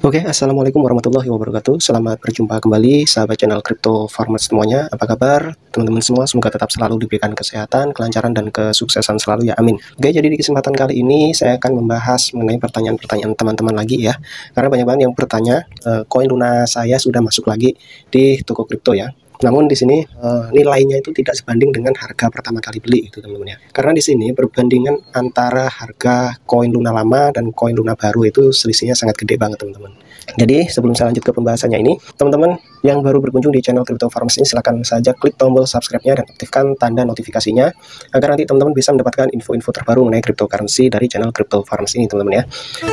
Oke, assalamualaikum warahmatullahi wabarakatuh. Selamat berjumpa kembali, sahabat channel Crypto Farmers semuanya. Apa kabar, teman-teman semua? Semoga tetap selalu diberikan kesehatan, kelancaran, dan kesuksesan selalu ya. Amin. Oke, jadi di kesempatan kali ini saya akan membahas mengenai pertanyaan-pertanyaan teman-teman lagi ya. Karena banyak banget yang bertanya, koin Luna saya sudah masuk lagi di toko kripto ya. Namun di sini nilainya itu tidak sebanding dengan harga pertama kali beli itu teman-teman ya. Karena di sini perbandingan antara harga koin Luna lama dan koin Luna baru itu selisihnya sangat gede banget teman-teman. Jadi sebelum saya lanjut ke pembahasannya ini, teman-teman yang baru berkunjung di channel Crypto Farmers ini silahkan saja klik tombol subscribe-nya dan aktifkan tanda notifikasinya agar nanti teman-teman bisa mendapatkan info-info terbaru mengenai cryptocurrency dari channel Crypto Farmers ini teman-teman ya.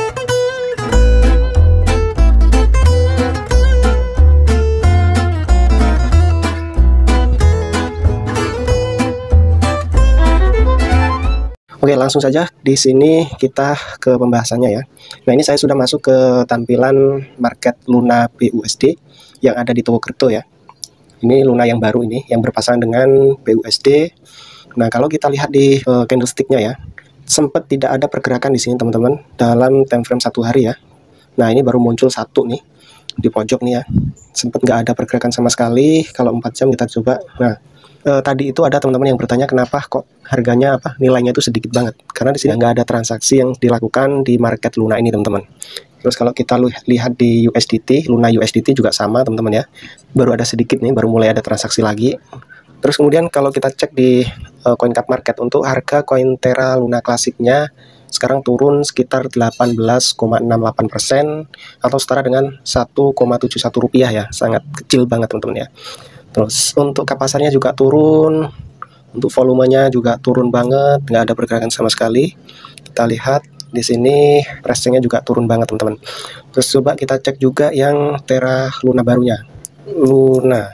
Oke, langsung saja di sini kita ke pembahasannya ya. Nah, ini saya sudah masuk ke tampilan market Luna BUSD yang ada di toko kripto ya. Ini Luna yang baru ini, yang berpasangan dengan BUSD. Nah, kalau kita lihat di candlestick-nya ya, sempat tidak ada pergerakan di sini teman-teman dalam time frame 1 hari ya. Nah, ini baru muncul satu nih di pojok nih ya. Sempat nggak ada pergerakan sama sekali. Kalau 4 jam kita coba. Nah, tadi itu ada teman-teman yang bertanya kenapa kok harganya nilainya itu sedikit banget, karena di sini nggak ada transaksi yang dilakukan di market Luna ini teman-teman. Terus kalau kita lihat di USDT, Luna USDT juga sama teman-teman ya, baru ada sedikit nih, baru mulai ada transaksi lagi. Terus kemudian kalau kita cek di CoinCapMarket untuk harga koin Terra Luna klasiknya sekarang turun sekitar 18,68% atau setara dengan 1,71 rupiah ya, sangat kecil banget teman-teman ya. Terus untuk kapasarnya juga turun, untuk volumenya juga turun banget, nggak ada pergerakan sama sekali. Kita lihat di sini pricingnya juga turun banget teman-teman. Terus coba kita cek juga yang Terra Luna barunya, Luna.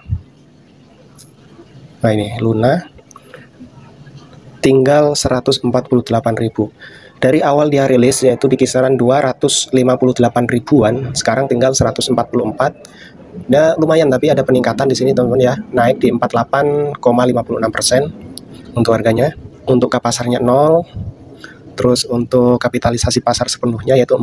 Nah ini Luna, tinggal 148.000. Dari awal dia rilis yaitu di kisaran 258 ribuan, sekarang tinggal 144. Nah, lumayan tapi ada peningkatan di sini teman-teman ya, naik di 48,56% untuk harganya. Untuk kapasarnya 0, terus untuk kapitalisasi pasar sepenuhnya yaitu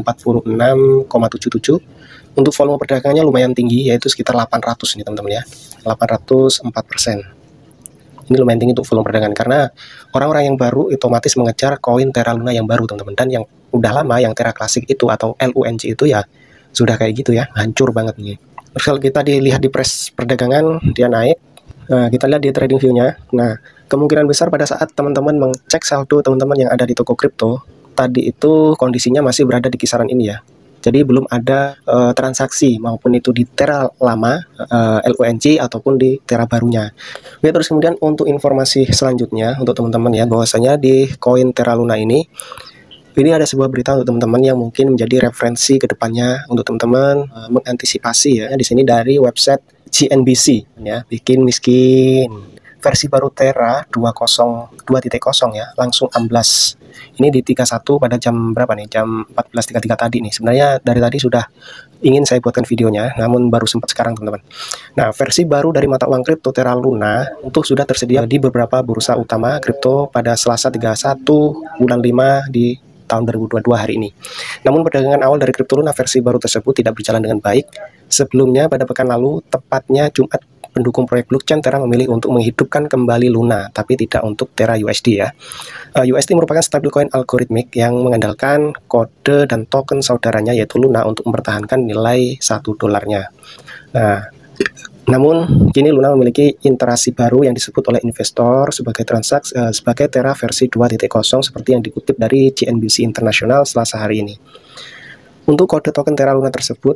46,77. Untuk volume perdagangannya lumayan tinggi yaitu sekitar 800 nih teman-teman ya, 804%. Ini lumayan tinggi untuk volume perdagangan karena orang-orang yang baru otomatis mengejar koin Terra Luna yang baru teman-teman, dan yang udah lama yang Terra klasik itu atau LUNC itu ya sudah kayak gitu ya, hancur banget nih. Terus kalau kita dilihat di price perdagangan dia naik. Nah, kita lihat di trading view-nya. Nah, kemungkinan besar pada saat teman-teman mengecek saldo teman-teman yang ada di toko kripto tadi itu kondisinya masih berada di kisaran ini ya. Jadi belum ada transaksi maupun itu di Terra lama LUNC ataupun di Terra barunya. Oke, terus kemudian untuk informasi selanjutnya untuk teman-teman ya, bahwasanya di koin Terra Luna ini ada sebuah berita untuk teman-teman yang mungkin menjadi referensi ke depannya untuk teman-teman mengantisipasi ya. Di sini dari website CNBC ya, bikin miskin. Versi baru Terra 2.0 ya, langsung amblas. Ini di 31 pada jam berapa nih? Jam 14.33 tadi nih. Sebenarnya dari tadi sudah ingin saya buatkan videonya, namun baru sempat sekarang teman-teman. Nah, versi baru dari mata uang kripto Terra Luna untuk sudah tersedia di beberapa bursa utama kripto pada Selasa 31 bulan 5 di tahun 2022 hari ini. Namun perdagangan awal dari kripto Luna versi baru tersebut tidak berjalan dengan baik. Sebelumnya pada pekan lalu, tepatnya Jumat, pendukung proyek blockchain Terra memilih untuk menghidupkan kembali Luna, tapi tidak untuk Terra USD ya. USD merupakan stablecoin algoritmik yang mengandalkan kode dan token saudaranya yaitu Luna untuk mempertahankan nilai 1 dolarnya. Nah, namun kini Luna memiliki interaksi baru yang disebut oleh investor sebagai transaksi sebagai Terra versi 2.0 seperti yang dikutip dari CNBC International Selasa hari ini. Untuk kode token Terra Luna tersebut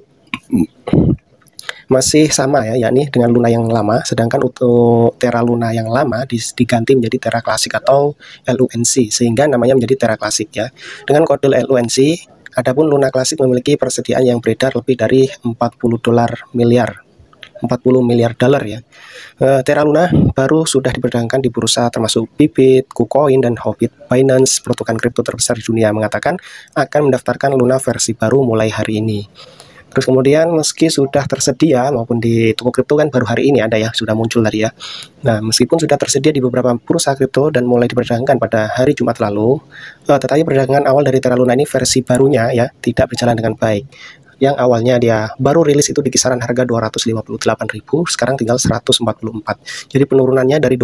masih sama ya, yakni dengan Luna yang lama, sedangkan untuk Terra Luna yang lama diganti menjadi Terra klasik atau LUNC sehingga namanya menjadi Terra klasik ya. Dengan kode LUNC, adapun Luna klasik memiliki persediaan yang beredar lebih dari 40 miliar dolar ya. Terra Luna baru sudah diperdagangkan di bursa termasuk Bybit, KuCoin, dan Huobi. Binance, perotokan kripto terbesar di dunia, mengatakan akan mendaftarkan Luna versi baru mulai hari ini. Terus kemudian meski sudah tersedia maupun di toko kripto kan baru hari ini ada ya, sudah muncul tadi ya. Nah, meskipun sudah tersedia di beberapa bursa kripto dan mulai diperdagangkan pada hari Jumat lalu, tetapi perdagangan awal dari Terra Luna ini versi barunya ya tidak berjalan dengan baik. yang awalnya dia baru rilis itu di kisaran harga 258.000, sekarang tinggal 144. Jadi penurunannya dari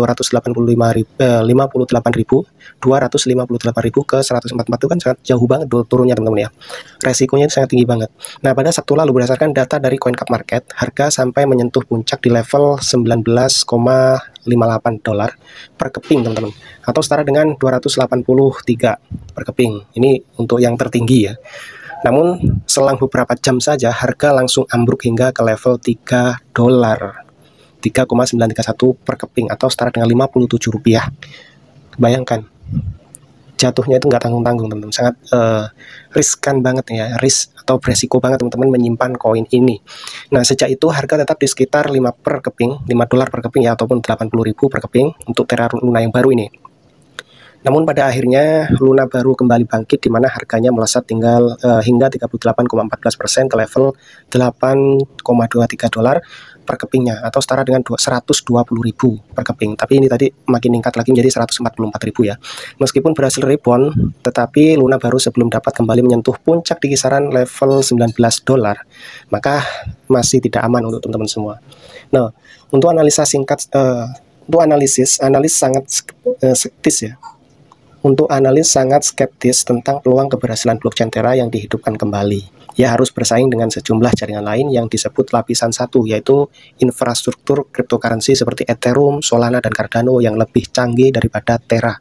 258.000 ke 144 itu kan sangat jauh banget turunnya teman-teman ya. Resikonya itu sangat tinggi banget. Nah, pada Sabtu lalu berdasarkan data dari CoinCapMarket, harga sampai menyentuh puncak di level 19,58 dolar per keping teman-teman, atau setara dengan 283 per keping. Ini untuk yang tertinggi ya. Namun selang beberapa jam saja harga langsung ambruk hingga ke level 3 dolar, 3,931 per keping, atau setara dengan 57 rupiah. Bayangkan, jatuhnya itu nggak tanggung-tanggung teman-teman, sangat riskan banget ya, risk atau beresiko banget teman-teman menyimpan koin ini. Nah, sejak itu harga tetap di sekitar 5 per keping, 5 dolar per keping ya, ataupun 80.000 per keping untuk Terra Luna yang baru ini. Namun pada akhirnya Luna baru kembali bangkit, di mana harganya melesat hingga 38,14% ke level 8,23 dolar per kepingnya, atau setara dengan 120.000 per keping. Tapi ini tadi makin meningkat lagi menjadi 144.000 ya. Meskipun berhasil rebound, tetapi Luna baru sebelum dapat kembali menyentuh puncak di kisaran level 19 dolar, maka masih tidak aman untuk teman-teman semua. Nah, untuk analisa singkat, analis sangat skeptis ya. Untuk analis sangat skeptis tentang peluang keberhasilan blockchain Terra yang dihidupkan kembali. Ia harus bersaing dengan sejumlah jaringan lain yang disebut lapisan 1, yaitu infrastruktur cryptocurrency seperti Ethereum, Solana, dan Cardano yang lebih canggih daripada Terra.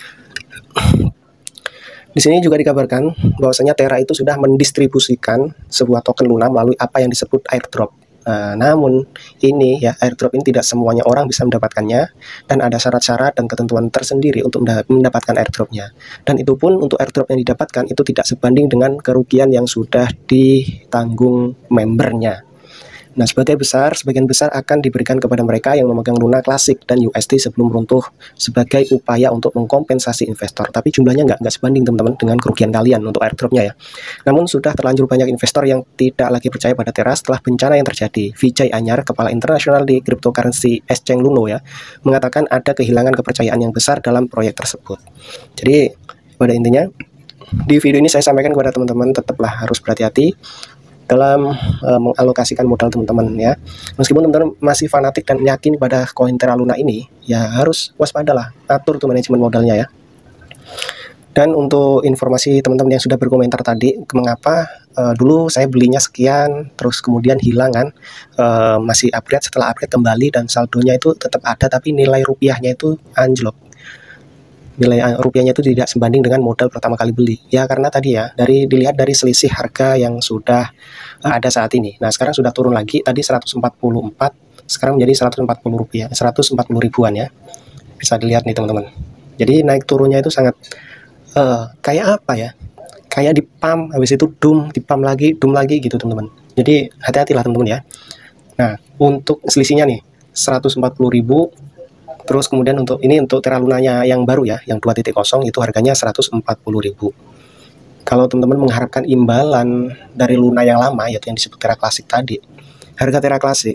Di sini juga dikabarkan bahwasanya Terra itu sudah mendistribusikan sebuah token Luna melalui apa yang disebut airdrop. Namun ini ya, airdrop ini tidak semuanya orang bisa mendapatkannya, dan ada syarat-syarat dan ketentuan tersendiri untuk mendapatkan airdropnya. Dan itu pun untuk airdrop yang didapatkan itu tidak sebanding dengan kerugian yang sudah ditanggung membernya. Nah, sebagian besar akan diberikan kepada mereka yang memegang Luna Classic dan UST sebelum runtuh sebagai upaya untuk mengkompensasi investor. Tapi jumlahnya nggak sebanding teman-teman dengan kerugian kalian untuk airdropnya ya. Namun sudah terlanjur banyak investor yang tidak lagi percaya pada Terra setelah bencana yang terjadi. Vijay Anyar, kepala internasional di cryptocurrency exchange Luno ya, mengatakan ada kehilangan kepercayaan yang besar dalam proyek tersebut. Jadi pada intinya di video ini saya sampaikan kepada teman-teman, tetaplah harus berhati-hati dalam mengalokasikan modal teman-teman ya. Meskipun teman-teman masih fanatik dan yakin pada koin Terra Luna ini, ya harus waspadalah, atur tuh manajemen modalnya ya. Dan untuk informasi teman-teman yang sudah berkomentar tadi, mengapa dulu saya belinya sekian, terus kemudian hilang kan, masih upgrade, setelah upgrade kembali dan saldonya itu tetap ada, tapi nilai rupiahnya itu anjlok. Nilai rupiahnya itu tidak sebanding dengan modal pertama kali beli. Ya karena tadi ya, dilihat dari selisih harga yang sudah ada saat ini. Nah, sekarang sudah turun lagi, tadi 144, sekarang menjadi 140 rupiah, 140 ribuan ya. Bisa dilihat nih teman-teman. Jadi naik turunnya itu sangat kayak apa ya? Kayak di pump, habis itu doom lagi gitu teman-teman. Jadi hati-hatilah teman-teman ya. Nah, untuk selisihnya nih 140.000. Terus kemudian untuk Terra Lunanya yang baru ya, yang 2.0 itu harganya 140.000. Kalau teman-teman mengharapkan imbalan dari Luna yang lama, yaitu yang disebut Terra Classic tadi, harga Terra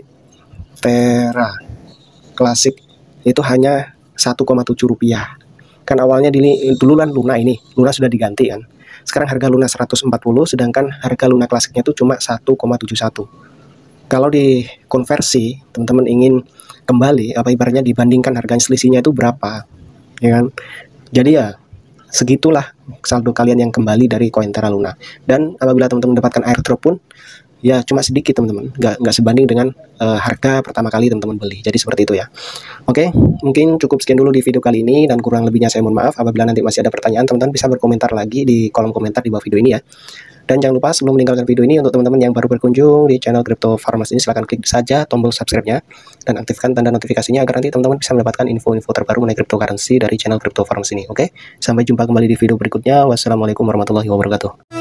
Classic itu hanya 1,7 rupiah. Kan awalnya dulu kan Luna sudah diganti kan. Sekarang harga Luna 140, sedangkan harga Luna Classicnya itu cuma 1,71. Kalau dikonversi, teman-teman ingin kembali, apa ibaratnya dibandingkan harganya, selisihnya itu berapa, ya kan? Jadi ya segitulah saldo kalian yang kembali dari koin Terra Luna. Dan apabila teman-teman mendapatkan airdrop pun ya cuma sedikit teman-teman, nggak sebanding dengan harga pertama kali teman-teman beli. Jadi seperti itu ya. Oke, mungkin cukup sekian dulu di video kali ini, dan kurang lebihnya saya mohon maaf. Apabila nanti masih ada pertanyaan, teman-teman bisa berkomentar lagi di kolom komentar di bawah video ini ya. Dan jangan lupa sebelum meninggalkan video ini, untuk teman-teman yang baru berkunjung di channel Crypto Farmers ini, silahkan klik saja tombol subscribe-nya dan aktifkan tanda notifikasinya agar nanti teman-teman bisa mendapatkan info-info terbaru mengenai cryptocurrency dari channel Crypto Farmers ini. Oke, sampai jumpa kembali di video berikutnya. Wassalamualaikum warahmatullahi wabarakatuh.